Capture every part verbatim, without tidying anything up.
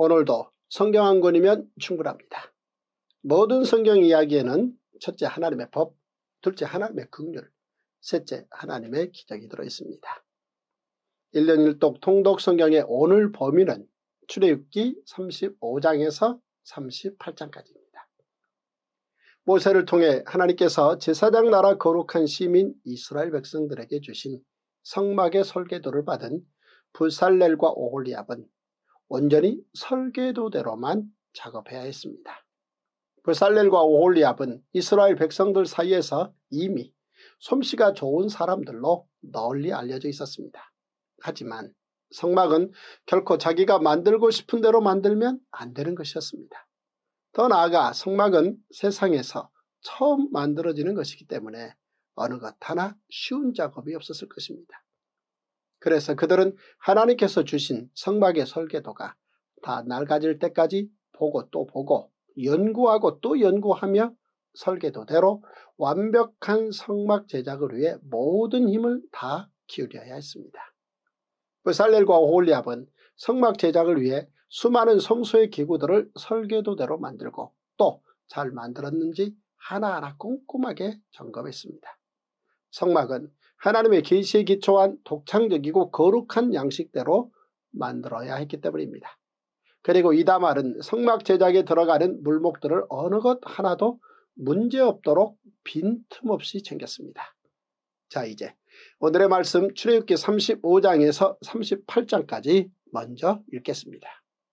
오늘도 성경 한 권이면 충분합니다. 모든 성경 이야기에는 첫째 하나님의 법, 둘째 하나님의 긍휼, 셋째 하나님의 기적이 들어있습니다. 일 년 일 독 통독 성경의 오늘 범위는 출애굽기 삼십오 장에서 삼십팔 장까지입니다. 모세를 통해 하나님께서 제사장 나라 거룩한 시민 이스라엘 백성들에게 주신 성막의 설계도를 받은 브살렐과 오홀리압은 온전히 설계도대로만 작업해야 했습니다. 브살렐과 오홀리압은 이스라엘 백성들 사이에서 이미 솜씨가 좋은 사람들로 널리 알려져 있었습니다. 하지만 성막은 결코 자기가 만들고 싶은 대로 만들면 안 되는 것이었습니다. 더 나아가 성막은 세상에서 처음 만들어지는 것이기 때문에 어느 것 하나 쉬운 작업이 없었을 것입니다. 그래서 그들은 하나님께서 주신 성막의 설계도가 다 낡아질 때까지 보고 또 보고 연구하고 또 연구하며 설계도대로 완벽한 성막 제작을 위해 모든 힘을 다 기울여야 했습니다. 브살렐과 오홀리압은 성막 제작을 위해 수많은 성소의 기구들을 설계도대로 만들고 또 잘 만들었는지 하나하나 꼼꼼하게 점검했습니다. 성막은 하나님의 계시에 기초한 독창적이고 거룩한 양식대로 만들어야 했기 때문입니다. 그리고 이다말은 성막 제작에 들어가는 물목들을 어느 것 하나도 문제없도록 빈틈없이 챙겼습니다. 자, 이제 오늘의 말씀 출애굽기 삼십오 장에서 삼십팔 장까지 먼저 읽겠습니다.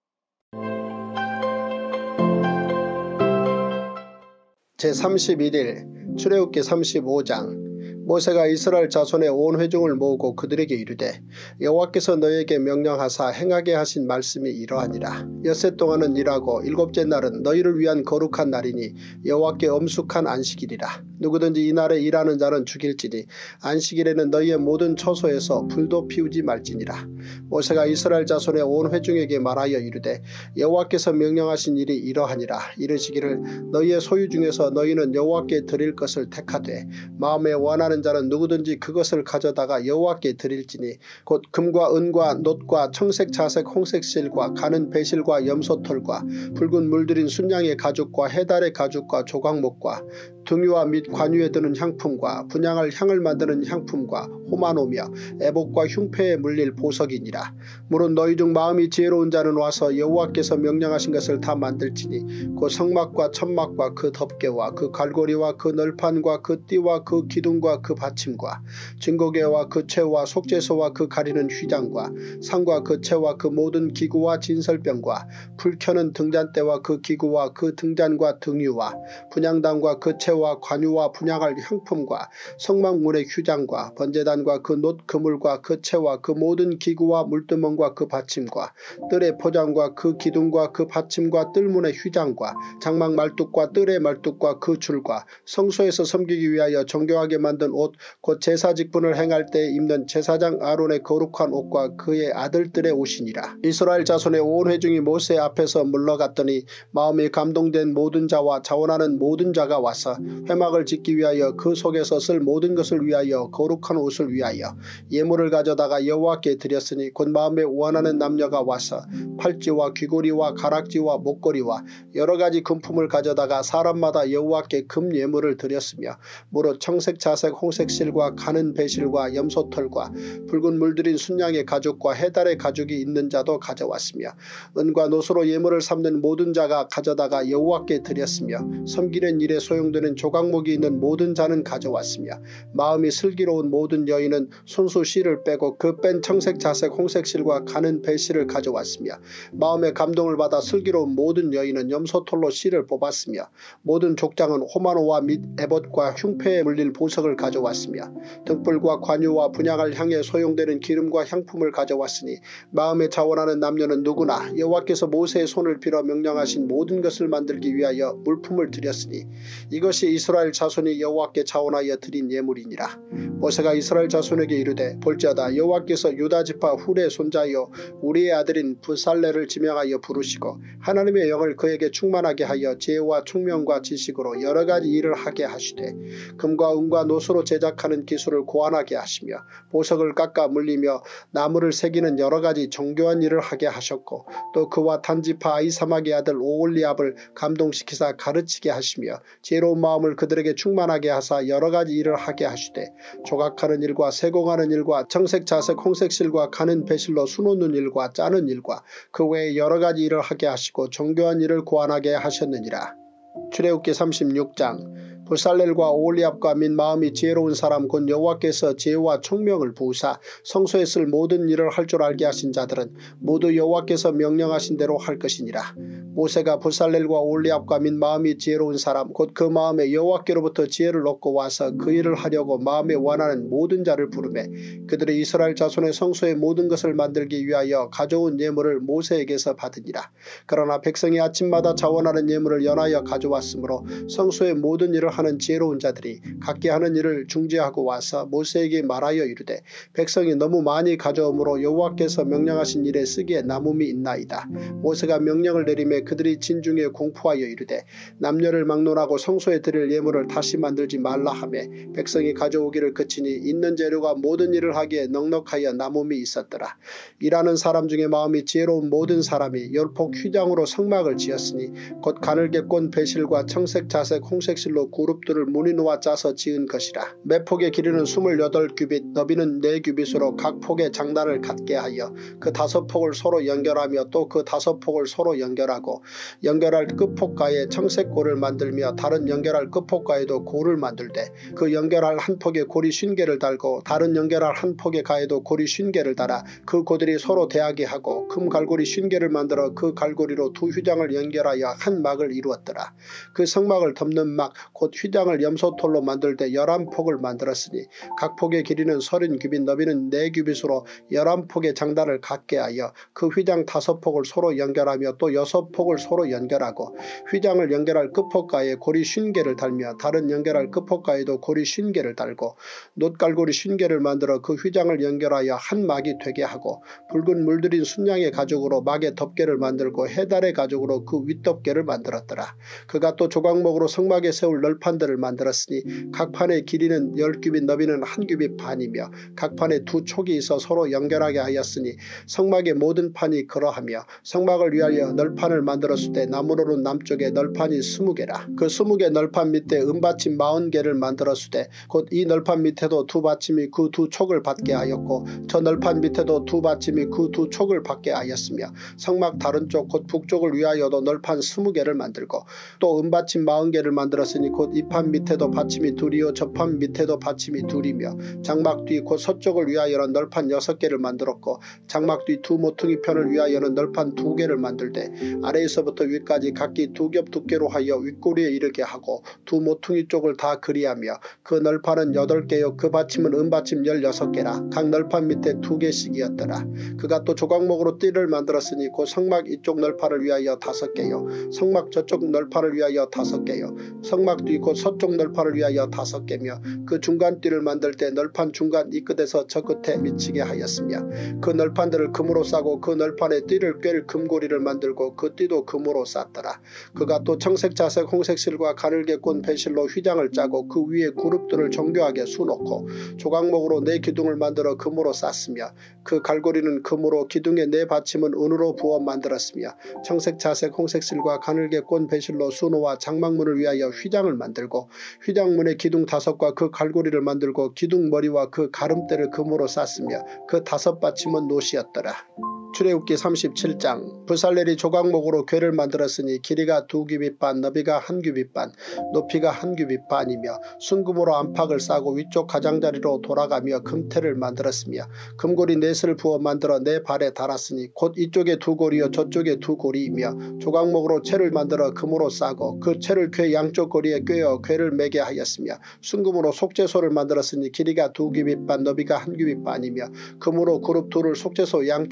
제삼십일 일 출애굽기 삼십오 장. 모세가 이스라엘 자손의 온 회중을 모으고 그들에게 이르되 여호와께서 너희에게 명령하사 행하게 하신 말씀이 이러하니라. 엿새 동안은 일하고 일곱째 날은 너희를 위한 거룩한 날이니 여호와께 엄숙한 안식일이라. 누구든지 이날에 일하는 자는 죽일지니 안식일에는 너희의 모든 처소에서 불도 피우지 말지니라. 모세가 이스라엘 자손의 온 회중에게 말하여 이르되 여호와께서 명령하신 일이 이러하니라. 이르시기를 너희의 소유 중에서 너희는 여호와께 드릴 것을 택하되 마음에 원하는 자는 누구든지 그것을 가져다가 여호와께 드릴지니 곧 금과 은과 놋과 청색 자색 홍색 실과 가는 배실과 염소털과 붉은 물들인 순양의 가죽과 해달의 가죽과 조각목과 등유와 및 관유에 드는 향품과 분향할 향을 만드는 향품과 호마노며 애복과 흉패에 물릴 보석이니라. 물은 너희 중 마음이 지혜로운 자는 와서 여호와께서 명령하신 것을 다 만들지니 그 성막과 천막과 그 덮개와 그 갈고리와 그 널판과 그 띠와 그 기둥과 그 받침과 증거계와 그 채와 속죄소와 그 가리는 휘장과 상과 그 채와 그 모든 기구와 진설병과 불 켜는 등잔대와 그 기구와 그 등잔과 등유와 분향단과 그 채와 관유와 분향할 향품과 성막문의 휴장과 번제단과 그 놋 그물과 그 채와 그 모든 기구와 물두멍과 그 받침과 뜰의 포장과 그 기둥과 그 받침과 뜰문의 휴장과 장막 말뚝과 뜰의 말뚝과 그 줄과 성소에서 섬기기 위하여 정교하게 만든 옷 곧 제사 직분을 행할 때 입는 제사장 아론의 거룩한 옷과 그의 아들들의 옷이니라. 이스라엘 자손의 온 회중이 모세 앞에서 물러갔더니 마음이 감동된 모든 자와 자원하는 모든 자가 와서 회막을 짓기 위하여 그 속에서 쓸 모든 것을 위하여 거룩한 옷을 위하여 예물을 가져다가 여호와께 드렸으니 곧 마음에 원하는 남녀가 와서 팔찌와 귀고리와 가락지와 목걸이와 여러가지 금품을 가져다가 사람마다 여호와께 금 예물을 드렸으며 무릇 청색 자색 홍색 실과 가는 배실과 염소털과 붉은 물들인 순양의 가죽과 해달의 가죽이 있는 자도 가져왔으며 은과 놋으로 예물을 삼는 모든 자가 가져다가 여호와께 드렸으며 섬기는 일에 소용되는 조각목이 있는 모든 자는 가져왔으며 마음이 슬기로운 모든 여인은 손수 실을 빼고 그 뺀 청색 자색 홍색 실과 가는 배실을 가져왔으며 마음의 감동을 받아 슬기로운 모든 여인은 염소털로 실을 뽑았으며 모든 족장은 호마노와 및 에봇과 흉패에 물릴 보석을 가져왔으며 등불과 관유와 분향할 향에 소용되는 기름과 향품을 가져왔으니 마음에 자원하는 남녀는 누구나 여호와께서 모세의 손을 빌어 명령하신 모든 것을 만들기 위하여 물품을 드렸으니 이것이 이것이 이스라엘 자손이 여호와께 자원하여 드린 예물이니라. 모세가 이스라엘 자손에게 이르되 볼지어다 여호와께서 유다지파 훌의 손자여 우리의 아들인 부살렐을 지명하여 부르시고 하나님의 영을 그에게 충만하게 하여 지혜와 총명과 지식으로 여러가지 일을 하게 하시되 금과 은과 노수로 제작하는 기술을 고안하게 하시며 보석을 깎아 물리며 나무를 새기는 여러가지 정교한 일을 하게 하셨고 또 그와 단지파 아히사막의 아들 오홀리압을 감동시키사 가르치게 하시며 지혜로운 마음을 그들에게 충만하게 하사 여러가지 일을 하게 하시되 조각하는 일과 세공하는 일과 정색 자색 홍색실과 가는 배실로 수놓는 일과 짜는 일과 그 외에 여러가지 일을 하게 하시고 정교한 일을 고안하게 하셨느니라. 출애굽기 삼십육 장. 부살렐과 오홀리압과 민 마음이 지혜로운 사람 곧 여호와께서 지혜와 총명을 부으사 성소에 쓸 모든 일을 할 줄 알게 하신 자들은 모두 여호와께서 명령하신 대로 할 것이니라. 모세가 부살렐과 오홀리압과 민 마음이 지혜로운 사람 곧 그 마음에 여호와께로부터 지혜를 얻고 와서 그 일을 하려고 마음에 원하는 모든 자를 부르매 그들이 이스라엘 자손의 성소의 모든 것을 만들기 위하여 가져온 예물을 모세에게서 받으니라. 그러나 백성이 아침마다 자원하는 예물을 연하여 가져왔으므로 성소의 모든 일을 하는 지혜로운 자들이 각기 하는 일을 중지하고 와서 모세에게 말하여 이르되 백성이 너무 많이 가져오므로 여호와께서 명령하신 일에 쓰기에 남음이 있나이다. 모세가 명령을 내리매 그들이 진중에 공포하여 이르되 남녀를 막론하고 성소에 드릴 예물을 다시 만들지 말라 하며 백성이 가져오기를 그치니 있는 재료가 모든 일을 하기에 넉넉하여 남음이 있었더라. 일하는 사람 중에 마음이 지혜로운 모든 사람이 열폭 휘장으로 성막을 지었으니 곧 가늘게 꼰 배실과 청색 자색 홍색실로 그룹들을 무늬 놓아 짜서 지은 것이라. 매 폭의 길이는 스물여덟 규빗 너비는 네 규빗으로 각 폭의 장단을 갖게 하여 그 다섯 폭을 서로 연결하며 또 그 다섯 폭을 서로 연결하고 연결할 끝폭가에 청색골을 만들며 다른 연결할 끝폭가에도 골을 만들되 그 연결할 한 폭에 고리 쉰 개를 달고 다른 연결할 한 폭의 가에도 고리 쉰 개를 달아 그 고들이 서로 대하게 하고 금 갈고리 쉰 개를 만들어 그 갈고리로 두 휘장을 연결하여 한 막을 이루었더라. 그 성막을 덮는 막 곧 휘장을 염소톨로 만들되 열한 폭을 만들었으니 각 폭의 길이는 서른 규빗 너비는 네 규빗으로 열한 폭의 장단을 갖게 하여 그 휘장 다섯 폭을 서로 연결하며 또 여섯 폭을 서로 연결하고 휘장을 연결할 끝폭가에 고리 쉰 개를 달며 다른 연결할 끝폭가에도 고리 쉰 개를 달고 놋갈고리 쉰 개를 만들어 그 휘장을 연결하여 한 막이 되게 하고 붉은 물들인 순양의 가죽으로 막의 덮개를 만들고 해달의 가죽으로 그 윗덮개를 만들었더라. 그가 또 조각목으로 성막에 세울 널판들을 만들었으니 각 판의 길이는 열 규빗 너비는 한 규빗 반이며 각 판에 두 촉이 있어 서로 연결하게 하였으니 성막의 모든 판이 그러하며 성막을 위하여 널판을 만들었을 때 나무로는 남쪽에 널판이 스무 개라. 그 스무 개 널판 밑에 은받침 마흔 개를 만들었을 때 곧 이 널판 밑에도 두 받침이 그 두 촉을 받게 하였고 저 널판 밑에도 두 받침이 그 두 촉을 받게 하였으며 성막 다른 쪽 곧 북쪽을 위하여도 널판 스무 개를 만들고 또 은받침 마흔 개를 만들었으니 곧 이 판 밑에도 받침이 둘이요 저 판 밑에도 받침이 둘이며 장막 뒤 곧 서쪽을 위하여는 널판 여섯 개를 만들었고 장막 뒤 두 모퉁이 편을 위하여는 널판 두 개를 만들되 아래에서부터 위까지 각기 두 겹 두께로 하여 윗꼬리에 이르게 하고 두 모퉁이 쪽을 다 그리하며 그 널판은 여덟 개요 그 받침은 은받침 열여섯 개라. 각 널판 밑에 두 개씩이었더라. 그가 또 조각목으로 띠를 만들었으니 곧 성막 이쪽 널판을 위하여 다섯 개요 성막 저쪽 널판을 위하여 다섯 개요 성막 뒤 곧 서쪽 널판을 위하여 다섯 개며 그 중간 띠를 만들 때 널판 중간 이 끝에서 저 끝에 미치게 하였으며 그 널판들을 금으로 싸고 그 널판에 띠를 꿰를 금고리를 만들고 그 띠도 금으로 쌌더라. 그가 또 청색 자색 홍색실과 가늘게 꼰 배실로 휘장을 짜고 그 위에 그룹들을 정교하게 수놓고 조각목으로 네 기둥을 만들어 금으로 쌌으며 그 갈고리는 금으로 기둥의 네 받침은 은으로 부어 만들었으며 청색 자색 홍색실과 가늘게 꼰 배실로 수놓아 장막문을 위하여 휘장을 만들고 휘장문의 기둥 다섯과 그 갈고리를 만들고 기둥 머리와 그 가름대를 금으로 쌌으며 그 다섯 받침은 노시였더라. 출애굽기 삼십칠 장. 부살렐이 조각목으로 궤를 만들었으니 길이가 두 규빗 반 너비가 한 규빗 반 높이가 한 규빗 반이며 순금으로 안팎을 싸고 위쪽 가장자리로 돌아가며 금태를 만들었으며 금고리 넷을 부어 만들어 네 발에 달았으니 곧 이쪽에 두 고리요 저쪽에 두 고리이며 조각목으로 채를 만들어 금으로 싸고 그 채를 궤 양쪽 고리에 꿰어 궤를 매게 하였으며 순금으로 속죄소를 만들었으니 길이가 두 규빗 반 너비가 한 규빗 반이며 금으로 그룹 둘을 속죄소 양쪽에 쳐서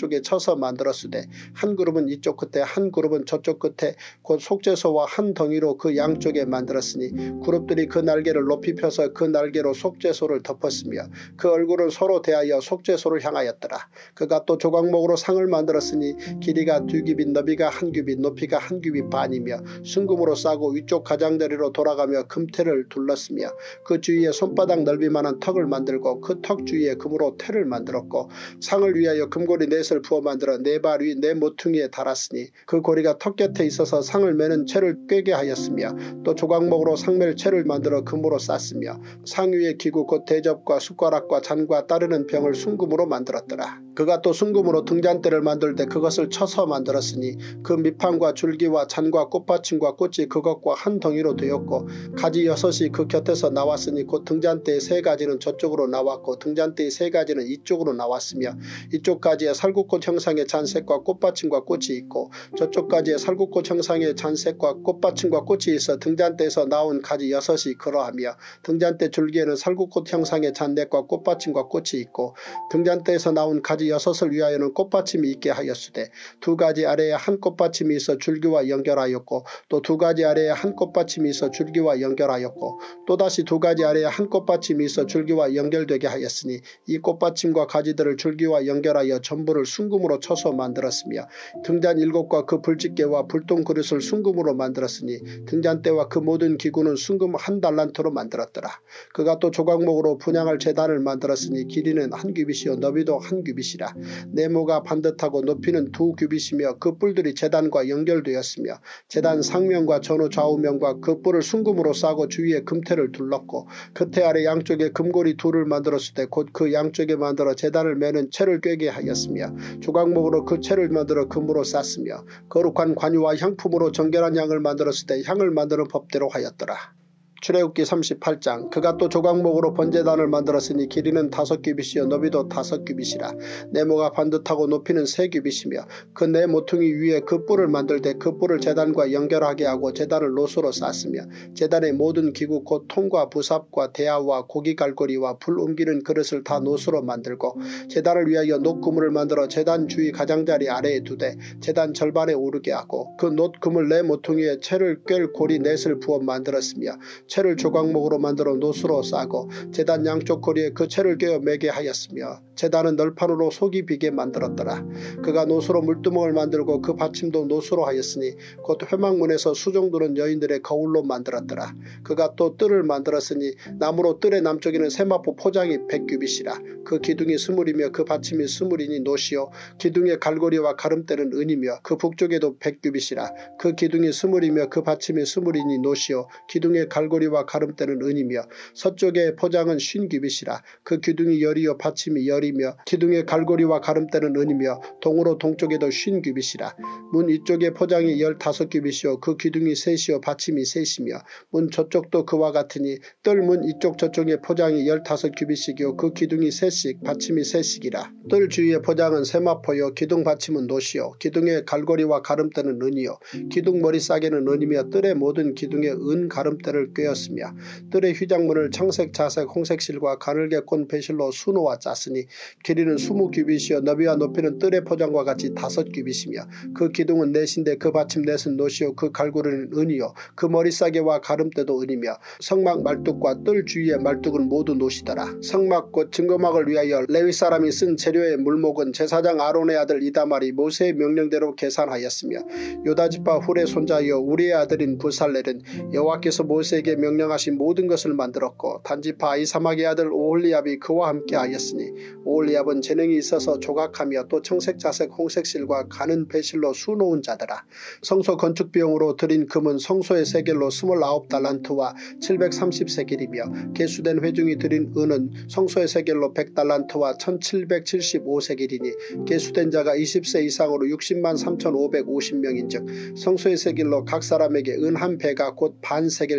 쳐서 만들었으되 한 그룹은 이쪽 끝에 한 그룹은 저쪽 끝에 곧 속죄소와 한 덩이로 그 양쪽에 만들었으니 그룹들이 그 날개를 높이 펴서 그 날개로 속죄소를 덮었으며 그 얼굴은 서로 대하여 속죄소를 향하였더라. 그가 또 조각목으로 상을 만들었으니 길이가 두 규빗 너비가 한 규빗 높이가 한 규빗 반이며 순금으로 싸고 위쪽 가장자리로 돌아가며 금태를 둘렀으며 그 주위에 손바닥 넓이만한 턱을 만들고 그 턱 주위에 금으로 태를 만들었고 상을 위하여 금고리 넷을 부어 만들어 네 발 위 네 모퉁이에 달았으니 그 고리가 턱 곁에 있어서 상을 매는 채를 꿰게 하였으며 또 조각목으로 상멜 채를 만들어 금으로 쌌으며 상 위에 기구 곧 대접과 숟가락과 잔과 따르는 병을 순금으로 만들었더라. 그가 또 순금으로 등잔대를 만들 때 그것을 쳐서 만들었으니 그 밑판과 줄기와 잔과 꽃받침과 꽃이 그것과 한 덩이로 되었고 가지 여섯이 그 곁에서 나왔으니 곧 등잔대의 세 가지는 저쪽으로 나왔고 등잔대의 세 가지는 이쪽으로 나왔으며 이쪽 가지에 살구꽃 형상의 잔색과 꽃받침과 꽃이 있고 저쪽 가지에 살구꽃 형상의 잔색과 꽃받침과 꽃이 있어 등잔대에서 나온 가지 여섯이 그러하며 등잔대 줄기에는 살구꽃 형상의 잔넷과 꽃받침과 꽃이 있고 등잔대에서 나온 가지 여섯을 위하여는 꽃받침이 있게 하였으되 두 가지 아래에 한 꽃받침이 있어 줄기와 연결하였고 또 두 가지 아래에 한 꽃받침이 있어 줄기와 연결하였고 또다시 두 가지 아래에 한 꽃받침이 있어 줄기와 연결되게 하였으니 이 꽃받침과 가지들을 줄기와 연결하여 전부를 순금으로 쳐서 만들었으며 등잔 일곱과 그 불집게와 불똥 그릇을 순금으로 만들었으니 등잔대와 그 모든 기구는 순금 한 달란트로 만들었더라. 그가 또 조각목으로 분향할 제단을 만들었으니 길이는 한 규빗이요 너비도 한 규빗 규빗이라. 네모가 반듯하고 높이는 두 규빗이며 그 뿔들이 제단과 연결되었으며 제단 상면과 전후 좌우면과 그 뿔을 순금으로 싸고 주위에 금태를 둘렀고 그 태 아래 양쪽에 금고리 둘을 만들었을 때 곧 그 양쪽에 만들어 제단을 매는 채를 꿰게 하였으며 조각목으로 그 채를 만들어 금으로 쌌으며 거룩한 관유와 향품으로 정결한 향을 만들었을 때 향을 만드는 법대로 하였더라. 출애굽기 삼십팔 장. 그가 또 조각목으로 번제단을 만들었으니 길이는 다섯 규빗이요 너비도 다섯 규빗이라. 네모가 반듯하고 높이는 세 규빗이며 그 네 모퉁이 위에 그 뿔을 만들 때 그 뿔을 제단과 연결하게 하고 제단을 노수로 쌌으며 제단의 모든 기구 곧 통과 부삽과 대야와 고기 갈고리와 불 옮기는 그릇을 다 노수로 만들고 제단을 위하여 놋그물을 만들어 제단 주위 가장자리 아래에 두되 제단 절반에 오르게 하고 그 놋그물 네 모퉁이에 채를 꿰 고리 넷을 부어 만들었으며 채를 조각목으로 만들어 노수로 싸고 제단 양쪽 고리에 그 채를 꿰어 매게 하였으며 제단은 널판으로 속이 비게 만들었더라. 그가 노수로 물두멍을 만들고 그 받침도 노수로 하였으니 곧 회막문에서 수종드는 여인들의 거울로 만들었더라. 그가 또 뜰을 만들었으니 나무로 뜰의 남쪽에는 세마포 포장이 백 규빗이라. 그 기둥이 스물이며 그 받침이 스물이니 노시요 기둥의 갈고리와 가름대는 은이며 그 북쪽에도 백 규빗이라. 그 기둥이 스물이며 그 받침이 스물이니 노시요 기둥의 갈고리와 가름대는 은이며 서쪽의 포장은 쉰 규빗이라. 그 기둥이 열이요 받침이 열이며 기둥의 갈고리와 가름대는 은이며 동으로 동쪽에도 쉰 규빗이라. 문 이쪽의 포장이 열다섯 규빗이요 그 기둥이 셋이요 받침이 셋이며 문 저쪽도 그와 같으니 뜰 문 이쪽 저쪽의 포장이 열다섯 규빗이요 그 기둥이 셋씩 받침이 셋씩이라. 뜰 주위의 포장은 세마포요 기둥 받침은 노시요 기둥의 갈고리와 가름대는 은이요 기둥 머리싸개는 은이며 뜰의 모든 기둥에 은 가름대를 꿰었으며 뜰의 휘장문을 청색 자색 홍색 실과 가늘게 꼰 배실로 수놓아 짰으니 길이는 스무 규빗이요 너비와 높이는 뜰의 포장과 같이 다섯 규빗이며 그 기둥은 넷인데 그 받침 넷은 노시요 그 갈고리는 은이요 그 머리싸개와 가름대도 은이며 성막 말뚝과 뜰 주위의 말뚝은 모두 노시더라. 성막 곧 증거막을 위하여 레위 사람이 쓴 재료의 물목은 제사장 아론의 아들 이다말이 모세의 명령대로 계산하였으며 요다지파 훌의 손자여 우리의 아들인 부살렐은 여호와께서 모세에게 명령하신 모든 것을 만들었고 단지파 아히사막의 아들 오홀리압이 그와 함께 하였으니 오홀리압은 재능이 있어서 조각하며 또 청색자색 홍색실과 가는 배실로 수놓은 자더라. 성소 건축 비용으로 들인 금은 성소의 세겔로 스물아홉 달란트와 칠백삼십 세겔이며 계수된 회중이 들인 은은 성소의 세겔로 백 달란트와 천칠백칠십오 세겔이니 계수된 자가 이십 세 이상으로 육십만 삼천오백오십 명인즉 성소의 세겔로 각 사람에게 은 한 배가 곧 반 세겔씩이라.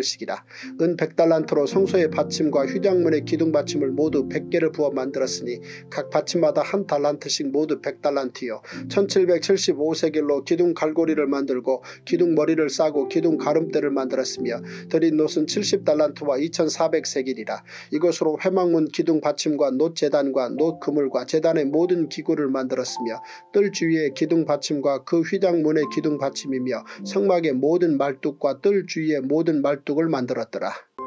만들었더라. 은 백 달란트로 성소의 받침과 휘장문의 기둥 받침을 모두 백 개를 부어 만들었으니 각 받침마다 한 달란트씩 모두 백 달란트요. 천칠백칠십오 세겔로 기둥 갈고리를 만들고 기둥 머리를 싸고 기둥 가름대를 만들었으며 드린 놋은 칠십 달란트와 이천사백 세겔이라. 이것으로 회막문 기둥 받침과 놋 제단과 놋 그물과 제단의 모든 기구를 만들었으며 뜰 주위의 기둥 받침과 그 휘장문의 기둥 받침이며 성막의 모든 말뚝과 뜰 주위의 모든 말뚝을 만들었더라.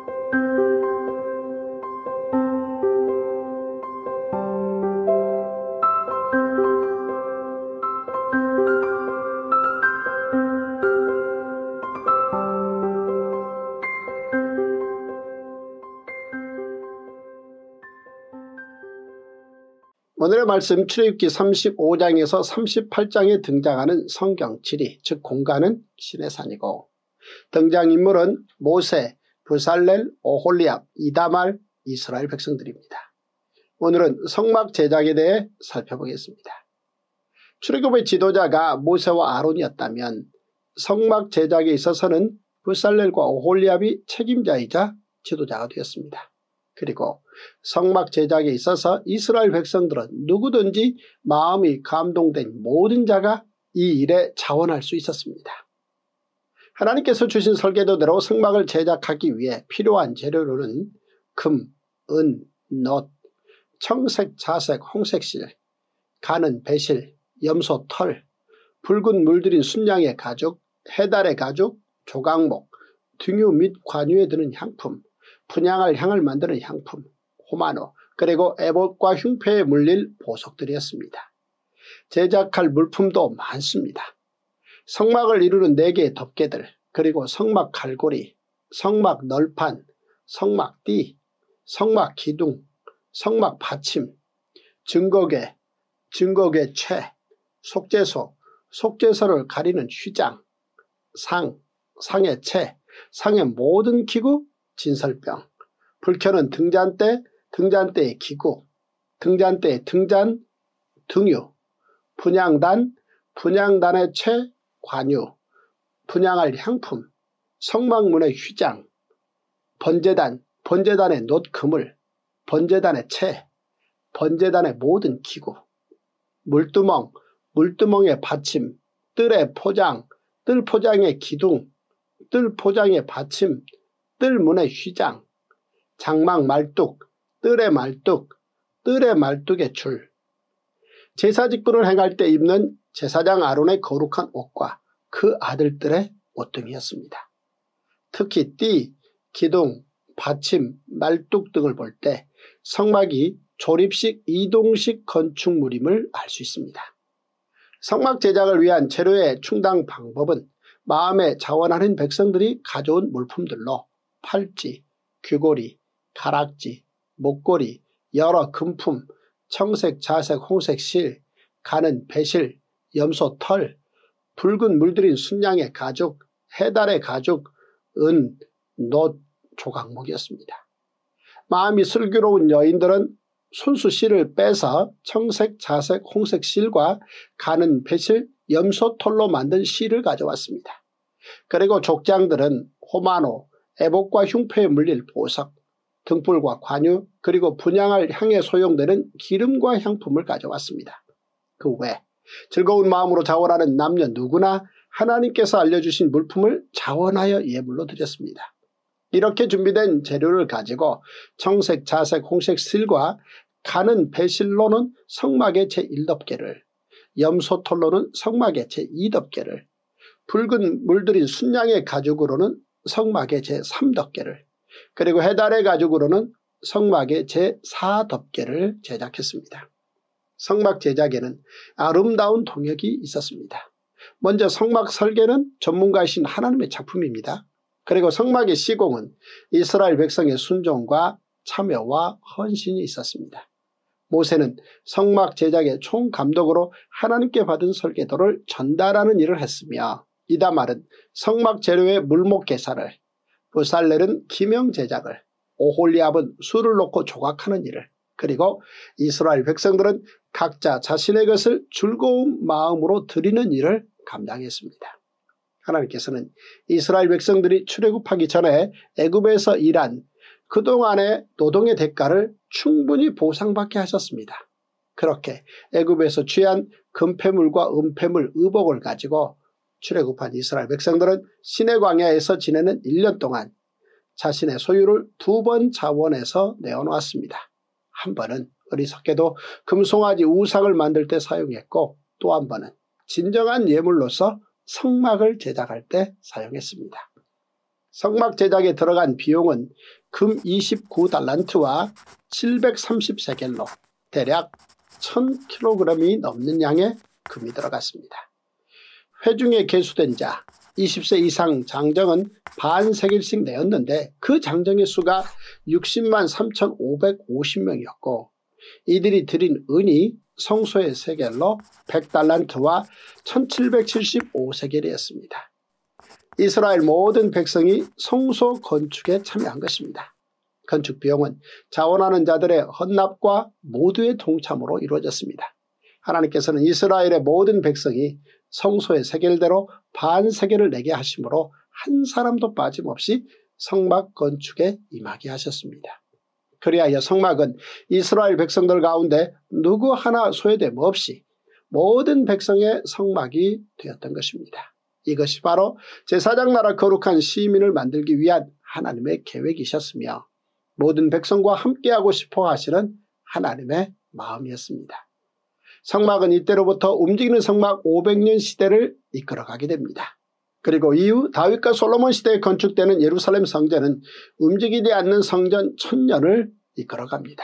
오늘의 말씀 출애굽기 삼십오 장에서 삼십팔 장에 등장하는 성경 지리, 즉 공간은 시내산이고 등장인물은 모세, 브살렐, 오홀리압, 이다말, 이스라엘 백성들입니다. 오늘은 성막 제작에 대해 살펴보겠습니다. 출애굽의 지도자가 모세와 아론이었다면 성막 제작에 있어서는 브살렐과 오홀리압이 책임자이자 지도자가 되었습니다. 그리고 성막 제작에 있어서 이스라엘 백성들은 누구든지 마음이 감동된 모든 자가 이 일에 자원할 수 있었습니다. 하나님께서 주신 설계도대로 성막을 제작하기 위해 필요한 재료로는 금, 은, 놋, 청색, 자색, 홍색실, 가는 배실, 염소 털, 붉은 물들인 순양의 가죽, 해달의 가죽, 조각목, 등유 및 관유에 드는 향품, 분향할 향을 만드는 향품, 호마노, 그리고 에봇과 흉패에 물릴 보석들이었습니다. 제작할 물품도 많습니다. 성막을 이루는 네 개의 덮개들, 그리고 성막 갈고리, 성막 널판, 성막 띠, 성막 기둥, 성막 받침, 증거궤, 증거궤 채, 속죄소, 속죄소를 가리는 휘장, 상, 상의 채, 상의 모든 기구, 진설병, 불 켜는 등잔대, 등잔대의 기구, 등잔대의 등잔, 등유, 분향단, 분향단의 채, 관유, 분향할 향품, 성막문의 휘장, 번제단, 번제단의 놋 그물, 번제단의 채, 번제단의 모든 기구, 물두멍, 물두멍의 받침, 뜰의 포장, 뜰 포장의 기둥, 뜰 포장의 받침, 뜰문의 휘장, 장막 말뚝, 뜰의 말뚝, 뜰의 말뚝의 줄, 제사 직분을 행할 때 입는 제사장 아론의 거룩한 옷과 그 아들들의 옷등이었습니다. 특히 띠, 기둥, 받침, 말뚝 등을 볼 때 성막이 조립식 이동식 건축물임을 알 수 있습니다. 성막 제작을 위한 재료의 충당 방법은 마음에 자원하는 백성들이 가져온 물품들로 팔찌, 귀고리, 가락지, 목걸이, 여러 금품, 청색, 자색, 홍색 실, 가는 배실, 염소 털, 붉은 물들인 순양의 가죽, 해달의 가죽, 은, 놋, 조각목이었습니다. 마음이 슬기로운 여인들은 손수 실을 빼서 청색, 자색, 홍색 실과 가는 배실, 염소 털로 만든 실을 가져왔습니다. 그리고 족장들은 호마노, 에봇과 흉패에 물릴 보석, 등불과 관유, 그리고 분향할 향에 소용되는 기름과 향품을 가져왔습니다. 그 외 즐거운 마음으로 자원하는 남녀 누구나 하나님께서 알려주신 물품을 자원하여 예물로 드렸습니다. 이렇게 준비된 재료를 가지고 청색, 자색, 홍색 실과 가는 배실로는 성막의 제일 덮개를, 염소털로는 성막의 제이 덮개를, 붉은 물들인 순양의 가죽으로는 성막의 제삼 덮개를, 그리고 해달의 가죽으로는 성막의 제사 덮개를 제작했습니다. 성막 제작에는 아름다운 동역이 있었습니다. 먼저 성막 설계는 전문가이신 하나님의 작품입니다. 그리고 성막의 시공은 이스라엘 백성의 순종과 참여와 헌신이 있었습니다. 모세는 성막 제작의 총감독으로 하나님께 받은 설계도를 전달하는 일을 했으며 이다말은 성막 재료의 물목 계산을, 브살렐은 기명 제작을, 오홀리압은 술을 놓고 조각하는 일을, 그리고 이스라엘 백성들은 각자 자신의 것을 즐거운 마음으로 드리는 일을 감당했습니다. 하나님께서는 이스라엘 백성들이 출애굽하기 전에 애굽에서 일한 그동안의 노동의 대가를 충분히 보상받게 하셨습니다. 그렇게 애굽에서 취한 금폐물과 은폐물, 의복을 가지고 출애굽한 이스라엘 백성들은 시내 광야에서 지내는 일 년 동안 자신의 소유를 두 번 자원해서 내어놓았습니다. 한 번은 어리석게도 금송아지 우상을 만들 때 사용했고, 또 한 번은 진정한 예물로서 성막을 제작할 때 사용했습니다. 성막 제작에 들어간 비용은 금 이십구 달란트와 칠백삼십 세겔로 대략 천 킬로그램이 넘는 양의 금이 들어갔습니다. 회중에 계수된 자 이십 세 이상 장정은 반 세겔씩 내었는데 그 장정의 수가 육십만 삼천오백오십 명이었고 이들이 드린 은이 성소의 세겔로 백 달란트와 천칠백칠십오 세겔이었습니다. 이스라엘 모든 백성이 성소 건축에 참여한 것입니다. 건축 비용은 자원하는 자들의 헌납과 모두의 동참으로 이루어졌습니다. 하나님께서는 이스라엘의 모든 백성이 성소의 세겔대로 반 세겔을 내게 하심으로 한 사람도 빠짐없이 성막 건축에 임하게 하셨습니다. 그리하여 성막은 이스라엘 백성들 가운데 누구 하나 소외됨 없이 모든 백성의 성막이 되었던 것입니다. 이것이 바로 제사장 나라 거룩한 시민을 만들기 위한 하나님의 계획이셨으며 모든 백성과 함께하고 싶어 하시는 하나님의 마음이었습니다. 성막은 이때로부터 움직이는 성막 오백 년 시대를 이끌어가게 됩니다. 그리고 이후 다윗과 솔로몬 시대에 건축되는 예루살렘 성전은 움직이지 않는 성전 천 년을 이끌어갑니다.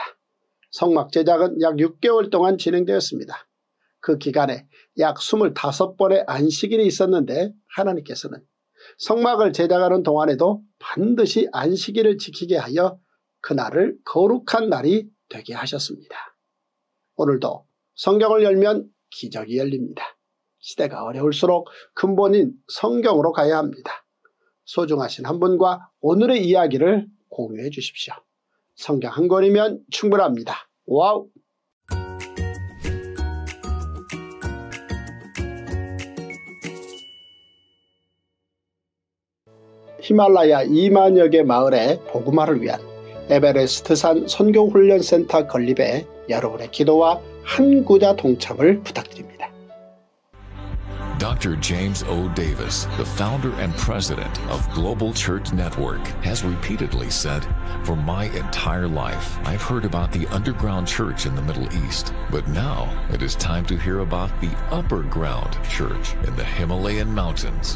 성막 제작은 약 육 개월 동안 진행되었습니다. 그 기간에 약 이십오 번의 안식일이 있었는데 하나님께서는 성막을 제작하는 동안에도 반드시 안식일을 지키게 하여 그날을 거룩한 날이 되게 하셨습니다. 오늘도 성경을 열면 기적이 열립니다. 시대가 어려울수록 근본인 성경으로 가야 합니다. 소중하신 한 분과 오늘의 이야기를 공유해 주십시오. 성경 한 권이면 충분합니다. 와우! 히말라야 이만여 개 마을의 복음화를 위한 에베레스트산 선교훈련센터 건립에 여러분의 기도와 한 구자 동참을 부탁드립니다. Doctor James O. Davis, the founder and president of Global Church Network, has repeatedly said, "For my entire life, I've heard about the underground church in the Middle East, but now it is time to hear about the upper ground church in the Himalayan mountains."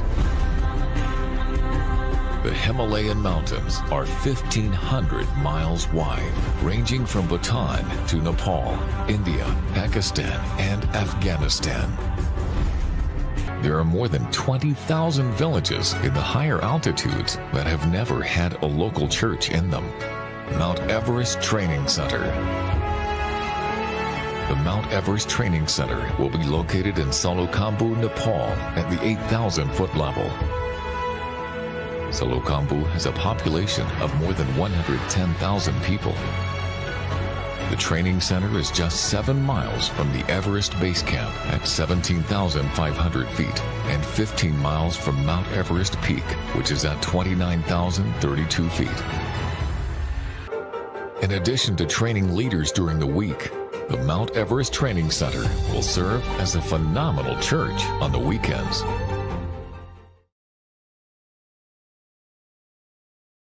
The Himalayan mountains are fifteen hundred miles wide, ranging from Bhutan to Nepal, India, Pakistan, and Afghanistan. There are more than twenty thousand villages in the higher altitudes that have never had a local church in them. Mount Everest Training Center. The Mount Everest Training Center will be located in Salokhambu, Nepal at the eight thousand foot level. Salokhambu has a population of more than one hundred ten thousand people. The training center is just seven miles from the Everest Base Camp at seventeen thousand five hundred feet and fifteen miles from Mount Everest Peak, which is at twenty-nine thousand thirty-two feet. In addition to training leaders during the week, the Mount Everest Training Center will serve as a phenomenal church on the weekends.